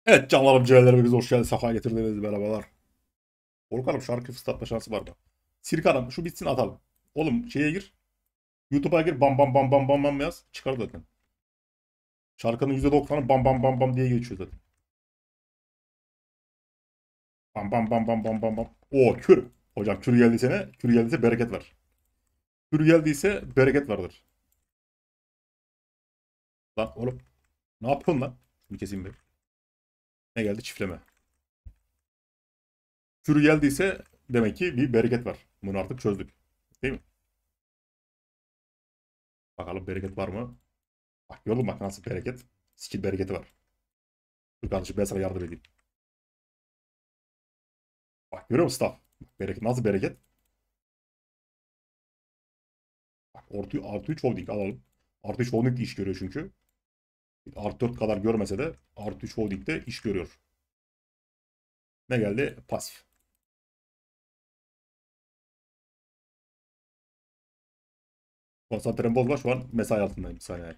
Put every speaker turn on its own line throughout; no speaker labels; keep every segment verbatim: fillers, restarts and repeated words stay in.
Evet canlarım ciğerlerimiz hoş geldiniz. Safa getirdiniz. Merhabalar. Korkarım şarkı fıslatma şansı var mı? Sirkanım şu bitsin atalım. Oğlum şeye gir. YouTube'a gir bam bam bam bam bam bam yaz. Çıkar zaten. Şarkının yüzde doksanı bam bam bam bam diye geçiyor zaten. Bam bam bam bam bam bam bam. Oo kür. Hocam kür geldiyse ne? Kür geldiyse bereket var. Kür geldiyse bereket vardır. Lan oğlum ne yapıyorsun lan? Bir keseyim bir. Ne geldi? Çiftleme. Kür geldiyse demek ki bir bereket var. Bunu artık çözdük. Değil mi? Bakalım bereket var mı? Bak gördün mü bak nasıl bereket. Skill bereketi var. Dur kardeşim ben sana yardım edeyim. Bak görüyor musun staff? Bereket, nasıl bereket? Bak artı, artı üç holding alalım. Artı üç holding de iş görüyor çünkü. Artı dört kadar görmese de artı üç holding de iş görüyor. Ne geldi? Pasif. Konsantremi bozma şu an mesai altındayım bir saniye.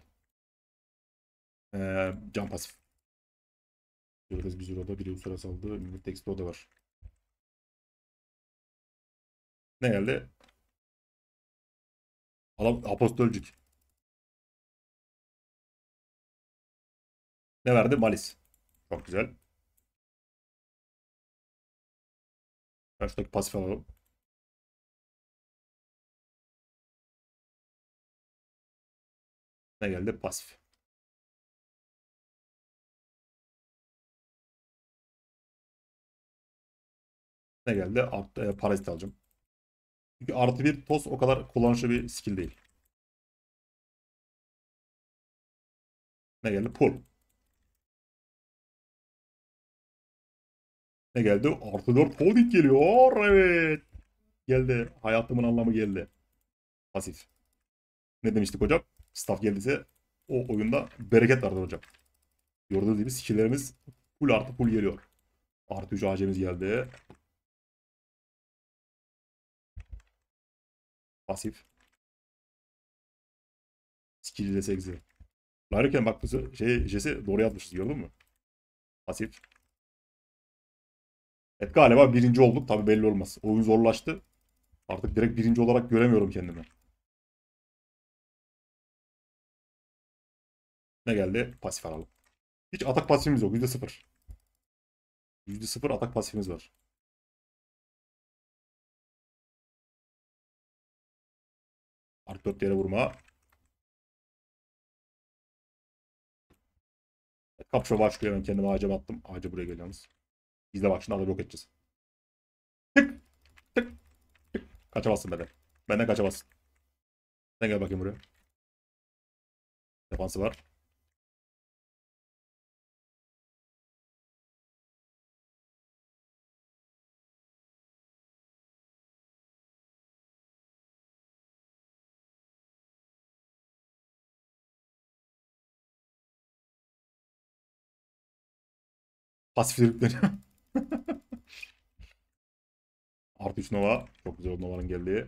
Ee, can pasif. Görürüz bir Zero'da biri usura saldı. Millet Expo da var. Ne geldi? Adam apostolcük. Ne verdi? Malis. Çok güzel. Ben şuradaki pasif alalım. Ne geldi? Pasif. Ne geldi? Art, e, parazit alacağım. Çünkü artı bir toz o kadar kullanışlı bir skill değil. Ne geldi? Pull. Ne geldi? Artı dört holding geliyor. Evet. Geldi. Hayatımın anlamı geldi. Pasif. Ne demiştik hocam? Staff geldiyse o oyunda bereket vardır hocam. Gördüğünüz gibi skill'lerimiz full artı full geliyor. Artı üç A C'miz geldi. Pasif. Skill de sekizi. Larken bak bu şey Jesse doğru yazmışız gördün mü? Pasif. Evet galiba birinci olduk. Tabi belli olmaz. Oyun zorlaştı. Artık direkt birinci olarak göremiyorum kendimi. Ne geldi? Pasif alalım. Hiç atak pasifimiz yok. yüzde sıfır. yüzde sıfır atak pasifimiz var. Artı dört yere vurma. Kapışma başlıyor. Ben kendime ağaca attım. Ağaca buraya geliyoruz. Biz de bak şimdi adamı yok edeceğiz. Tık tık tık. Kaçamazsın benden. Benden kaçamazsın. Sen gel bakayım buraya. Defansı var. Pasif herifleri. Artı üç Nova. Çok güzel oldu Nova'nın geldiği.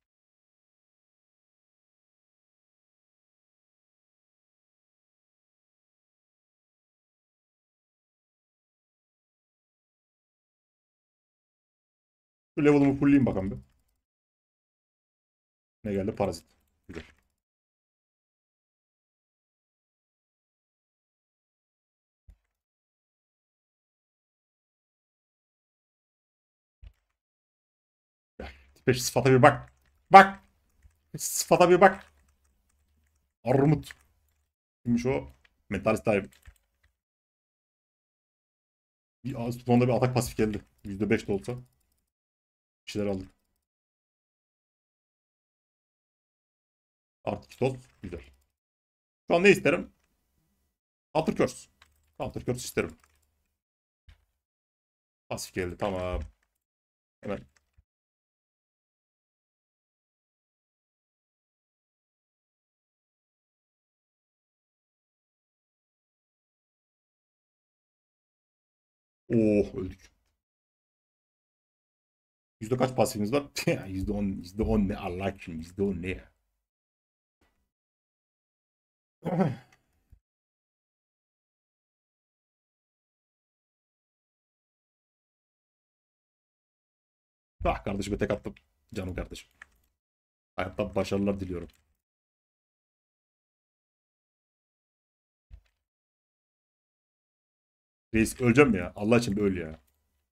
Şu level'ımı fullleyeyim bakalım bir. Ne geldi? Parazit. Güzel. Tipe şu sıfata bir bak. Bak. Sıfata bir bak. Armut. Kimmiş o? Mentalist type. Bir, sonunda bir atak pasif geldi. yüzde beş de olsa. Bir şeyler aldık. Artı iki toz. Güzel. Şu an ne isterim? Counter Curse. Counter Curse isterim. Pasif geldi. Tamam. Hemen. Oh öldük. Yüzde kaç pasifimiz var? Yüzde on. Yüzde on ne Allah için. Yüzde on ne ya? Ah kardeşime tek attım. Canım kardeşim. Hayatta başarılar diliyorum. Reis öleceğim mi ya? Allah için bir öl ya.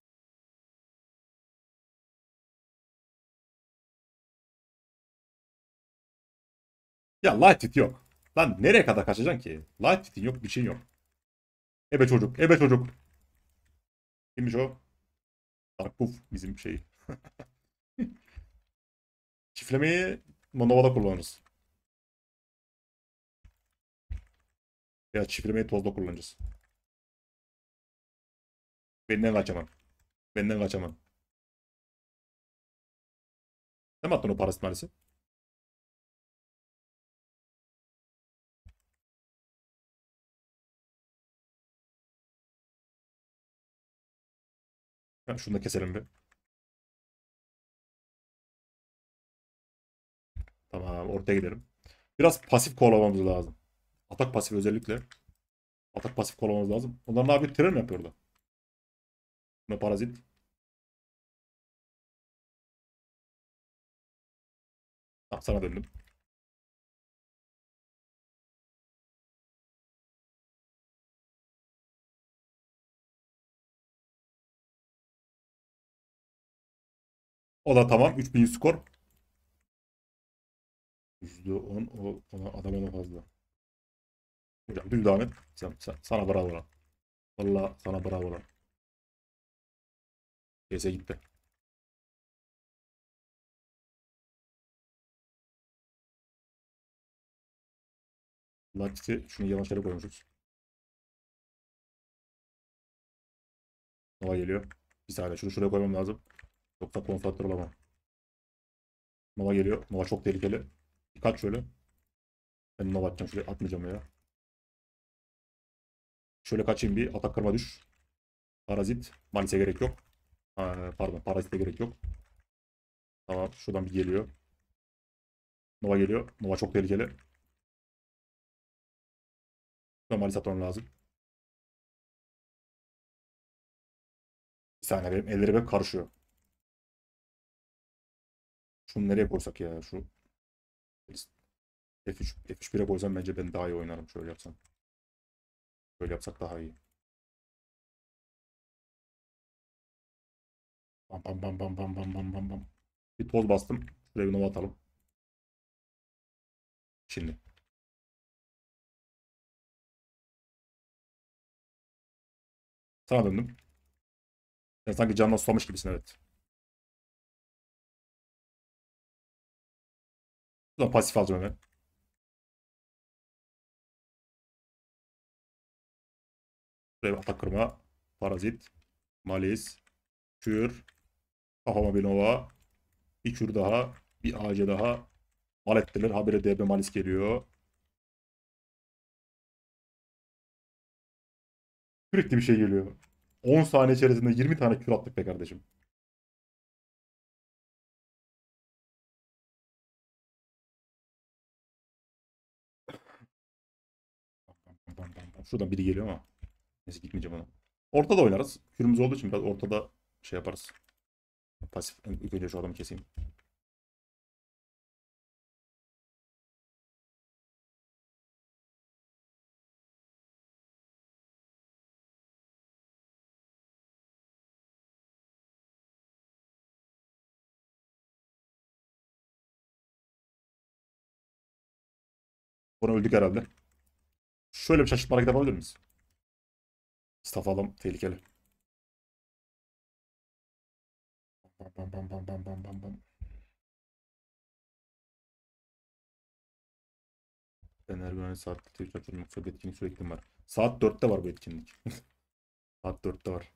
Ya light hit yok. Lan nereye kadar kaçacaksın ki? Light hit'in yok, bir şeyin yok. Ebe çocuk, ebe çocuk. Kimmiş o? Dark Puff bizim şey. Çiftlemeyi Monova'da kullanırız. Ya çiftlemeyi tozda kullanacağız. Benden kaçamam. Benden kaçamam. Ne mi attın o parasit malisi? Ha, şunu da keselim bir. Tamam ortaya gidelim. Biraz pasif kovalamamız lazım. Atak pasif özellikle. Atak pasif kovalamamız lazım. Onlar ne yapıyor? Tren mi yapıyor orada? Buna parazit. Tamam sana döndüm. O da tamam. üç bin yüz skor. yüzde on o ona adama da fazla. Hocam düz devam et. Sen, sen- sana bravo lan. Valla sana bravo lan. C S gitti. Lattice'i şunu yanlış yere koymuşuz. Nova geliyor. Bir saniye şunu şuraya koymam lazım. Yoksa konsantre olamam. Nova geliyor. Nova çok tehlikeli. Kaç şöyle. Ben Nova atacağım şuraya. Atmayacağım ya. Şöyle kaçayım bir. Atak kırma düş. Parazit. Malis'e gerek yok. Ha, pardon. Parazit'e gerek yok. Tamam. Şuradan bir geliyor. Nova geliyor. Nova çok tehlikeli. Şuradan Malis atmam lazım. Bir saniye benim ellerim hep karışıyor. Şunu nereye koysak ya? Şu F üç, F üç bire koysam bence ben daha iyi oynarım. Şöyle yapsam. Böyle yapsak daha iyi. Bam bam bam bam bam bam bam bam bam. Bir toz bastım. Şuraya bir nova atalım. Şimdi. Sana döndüm. Sen sanki canına susamış gibisin evet. Buradan pasif alacağım hemen. Şuraya bir atak kırma. Parazit. Malis. Kür. Kafama bir nova. Bir kür daha. Bir A C daha. Mal ettiler. Habire D B Malis geliyor. Sürekli bir şey geliyor. on saniye içerisinde yirmi tane kür attık be kardeşim. Bam, bam, bam, bam. Şuradan biri geliyor ama. Neyse gitmeyeceğim ona. Ortada oynarız. Kürümüz olduğu için biraz ortada şey yaparız. Pasif. İlk önce şu adamı keseyim. Bunu öldük herhalde. Şöyle bir şaşırtma hareket yapabilir miyiz? Staff adam tehlikeli. Bam bam bam bam bam bam bam bam. Fener Güvenlik saat Twitch açılmaksa bir etkinlik sürekli var. Saat dörtte var bu etkinlik. Saat dörtte var.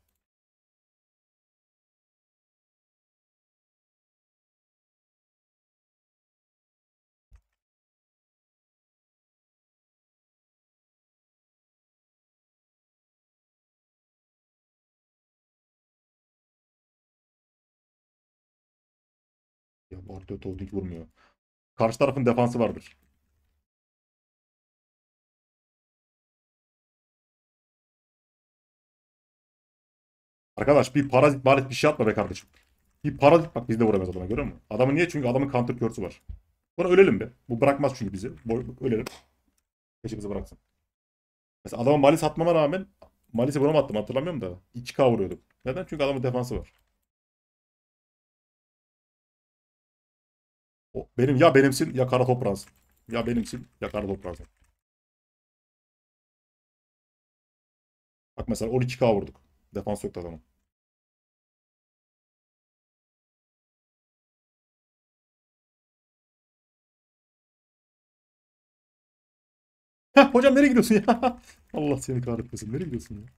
Ya bu orta Toldik vurmuyor. Karşı tarafın defansı vardır. Arkadaş bir parazit malet bir şey atma be kardeşim. Bir parazit bak biz de vuramıyoruz adama, görüyor musun? Adamın niye? Çünkü adamın counter curse'ü var. Buna ölelim be. Bu bırakmaz çünkü bizi. Bo- Ölelim. Peşimizi bıraksın. Mesela adama Malis atmama rağmen Malis'i vuramattım, hatırlamıyorum da. iki K vuruyordum. Neden? Çünkü adamın defansı var. O, benim ya benimsin ya kara toprağısın. Ya benimsin ya kara toprağısın. Bak mesela on iki K vurduk. Defans yoktu adamın. Heh, hocam nereye gidiyorsun ya? Allah seni kahretmesin. Nereye gidiyorsun ya?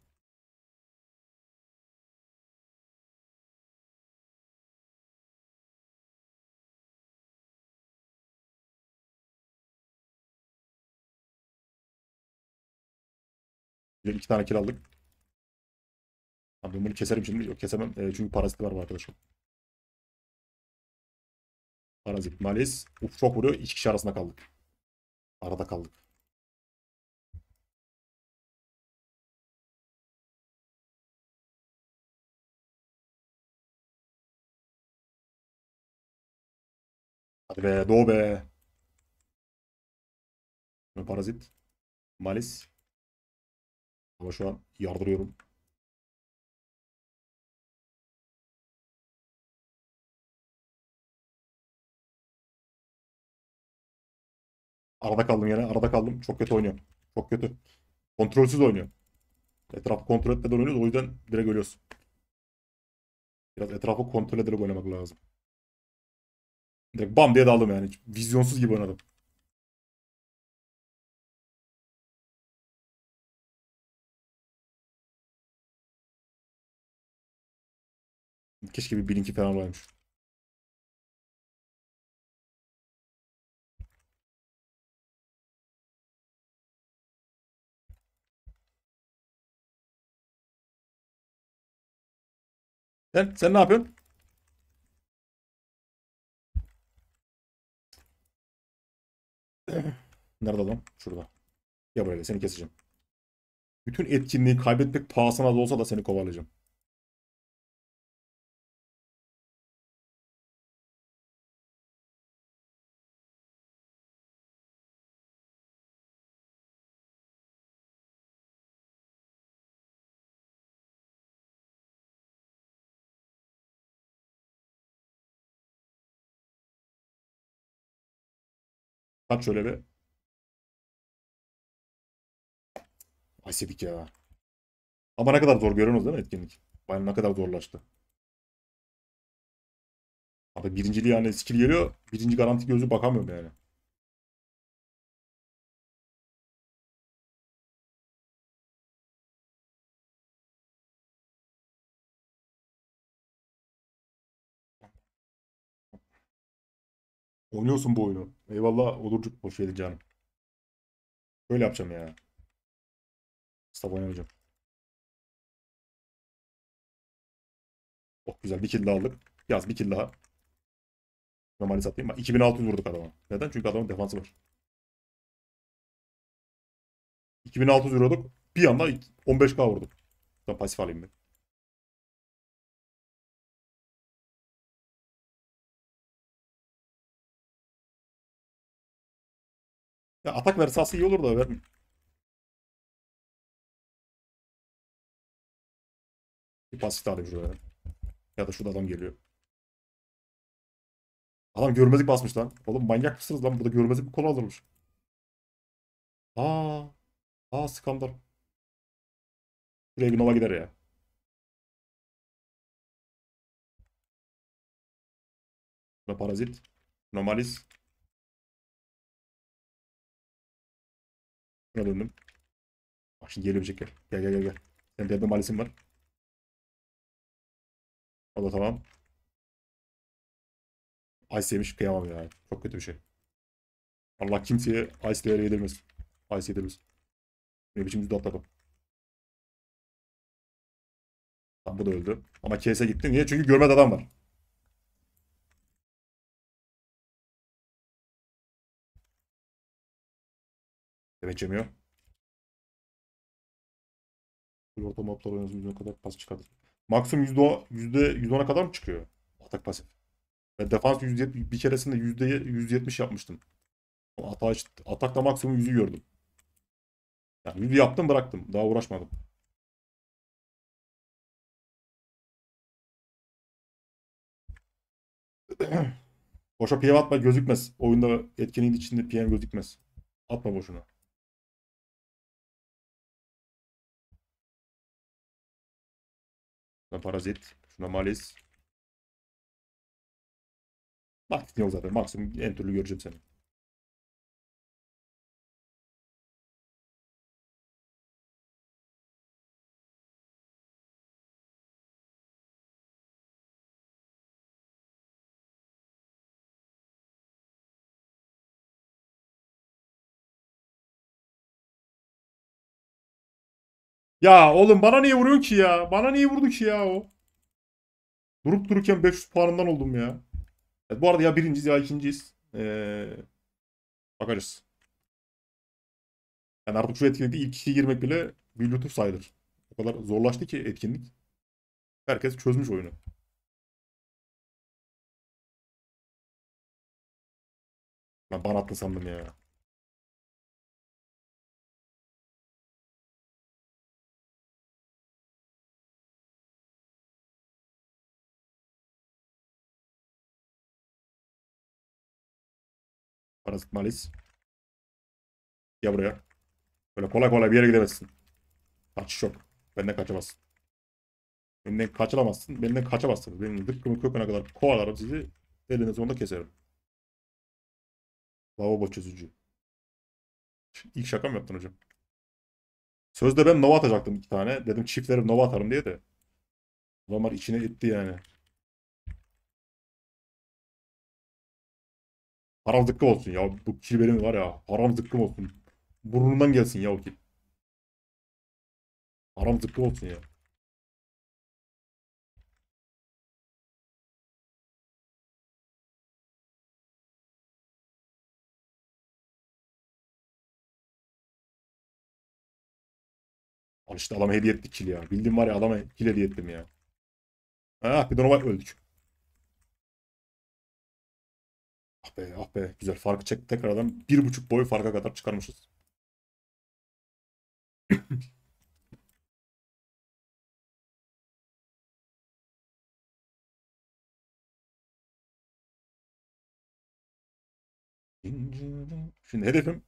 Bir iki tane kill aldık. Tamam, ben bunu keserim şimdi. Yok kesemem. E, çünkü parazit var bu arkadaşım. Parazit, Malis. Uf çok vuruyor. İki kişi arasında kaldık. Arada kaldık. Hadi be doğu be. Parazit. Malis. Ama şu an yardırıyorum. Arada kaldım yine. Arada kaldım. Çok kötü oynuyor. Çok kötü. Kontrolsüz oynuyor. Etrafı kontrol etmeden oynuyoruz. O yüzden direkt ölüyoruz. Biraz etrafı kontrol ederek oynamak lazım. Direkt bam diye daldım yani. Hiç vizyonsuz gibi oynadım. Keşke bir bilinki falan olaymış. Sen, sen ne yapıyorsun? Nerede adam? Şurada. Ya böyle seni keseceğim. Bütün etkinliği kaybetmek pahasına da olsa da seni kovalayacağım. Kaç şöyle bir. Asidik ya. Ama ne kadar zor görüyorsunuz değil mi etkinlik? Bayağı ne kadar zorlaştı. Abi birinciliği yani skill geliyor. Birinci garanti gözü bakamıyorum yani. Oynuyorsun bu oyunu. Eyvallah olurcuk boş verin canım. Böyle yapacağım ya. Staff oynamayacağım. Çok güzel bir kill daha aldık. Yaz bir kill daha. Normali satayım. Bak iki bin altı yüz vurduk adama. Neden? Çünkü adamın defansı var. iki bin altı yüz vuruyorduk. Bir anda on beş K vurduk. Ben pasif alayım bir. Ya atak verse aslında iyi olur da vermiyor. Bir pasif de alayım şuraya. Ya da şurada adam geliyor. Adam görmezlik basmış lan. Oğlum manyak mısınız lan? Burada görmezlik bir konu alırmış. Aa, aa skandal. Buraya bir Nova gider ya. Buna parazit. Normalis. Buna döndüm. Bak şimdi gelebilecek gel. Gel gel gel gel. Senin de malisin var. O da tamam. Ice yemiş kıyamam ya. Çok kötü bir şey. Allah kimseye Ice değeri yedirmesin. Ice yedirmesin. Ne biçim yüzde atladım. Tamam bu da öldü. Ama K S'e gitti. Niye? Çünkü görmedi adam var. Demek yemiyor. Bir orta maplar oynuyorsun yüzde kadar pas çıkartır. Maksimum yüzde on, yüzde yüz ona kadar mı çıkıyor? Atak pasif. Ben defans yüz yetmiş, bir keresinde yüzde yüz yetmiş yapmıştım. Atak, atakta maksimum yüzü gördüm. Yani yüzü yaptım bıraktım. Daha uğraşmadım. Boşa P M atma gözükmez. Oyunda etkinliğin içinde P M gözükmez. Atma boşuna. Şuna parazit. Şuna malis. Vaktin yok zaten. Maksimum en türlü göreceğim seni. Ya oğlum bana niye vuruyorsun ki ya? Bana niye vurdu ki ya o? Durup dururken beş yüz puanından oldum ya. Evet, bu arada ya birinciyiz ya ikinciyiz. Ee, bakarız. Yani artık şu etkinlikte ilk ikiye girmek bile bir lütuf sayılır. O kadar zorlaştı ki etkinlik. Herkes çözmüş oyunu. Ben bana attı sandım ya. Parazit malis. Ya buraya. Böyle kolay kolay bir yere gidemezsin. Kaçış yok. Benden kaçamazsın. Benden kaçıramazsın. Benden kaçamazsınız. Benim dıkkımı köküne kadar kovalarım sizi. Elinde sonunda keserim. Lavabo çözücü. İlk şaka mı yaptın hocam? Sözde ben Nova atacaktım iki tane. Dedim çiftleri Nova atarım diye de. Adamlar içine etti yani. Param zıkkım olsun ya. Bu kill benim var ya. Param zıkkım olsun. Burnundan gelsin ya o kill. Param zıkkım olsun ya. Al işte adama hediye ettik kill ya. Bildiğim var ya adama kill hediye ettim ya. Ah bir de Nova öldük. Ah be ah be. Güzel farkı çek tekrardan bir buçuk boy farka kadar çıkarmışız. Şimdi hedefim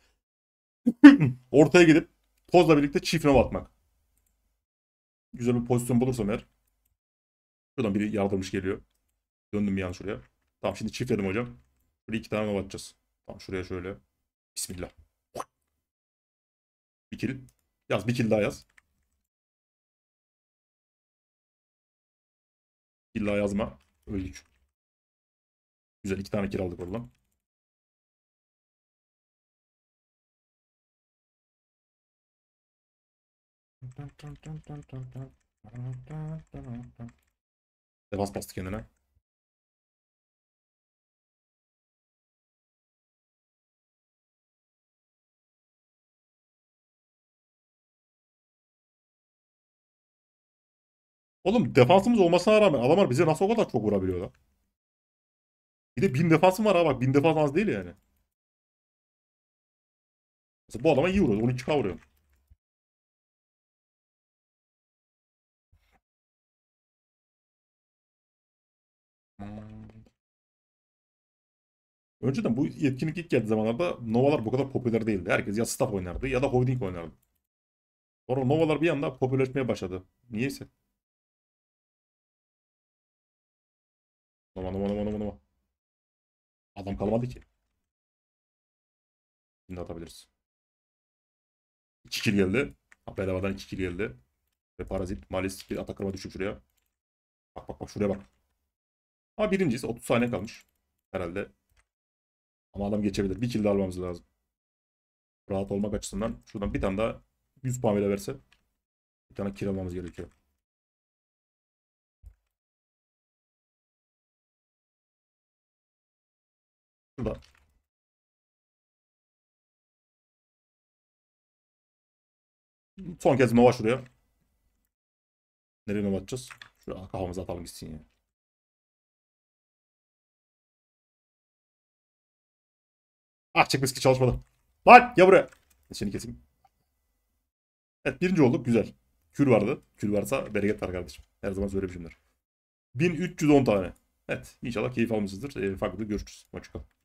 ortaya gidip pozla birlikte çift Nova atmak. Güzel bir pozisyon bulursam eğer. Şuradan biri yardırmış geliyor. Döndüm bir yan şuraya. Tamam şimdi çiftledim hocam. Şöyle iki tane Nova atacağız. Tamam şuraya şöyle. Bismillah. Bir kill. Yaz bir kill daha yaz. Kill daha yazma. Öldük. Güzel iki tane kill aldık oradan. Defans bastı kendine. Oğlum defansımız olmasına rağmen adamlar bize nasıl o kadar çok vurabiliyor lan? Bir de bin defansım var ha bak. Bin defans az değil yani. Mesela bu adama iyi vuruyor. on iki K vuruyor. Önceden bu yetkinlik ilk geldiği zamanlarda Nova'lar bu kadar popüler değildi. Herkes ya staff oynardı ya da holding oynardı. Sonra Nova'lar bir anda popülerleşmeye başladı. Niyeyse. Nova Nova Nova Nova Nova. Adam kalmadı ki. Şimdi atabiliriz. iki kill geldi. Ha, bedavadan iki kill geldi. Ve parazit. Malis bir atakırma düşüp şuraya. Bak bak bak şuraya bak. Ama birincisi otuz saniye kalmış. Herhalde. Ama adam geçebilir. Bir kill de almamız lazım. Rahat olmak açısından. Şuradan bir tane daha yüz puan bile verse. Bir tane kill almamız gerekiyor. Şurada. Son kez Nova şuraya. Nereye Nova atacağız? Şuraya kafamıza atalım gitsin ya. Ah çekmesi ki çalışmadı. Lan gel buraya. Seni keseyim. Evet birinci olduk. Güzel. Kür vardı. Kür varsa bereket var kardeşim. Her zaman söylemişimdir. bin üç yüz on tane. Evet. İnşallah keyif almışsınızdır. E, farklı görüşürüz. Hoşçakalın.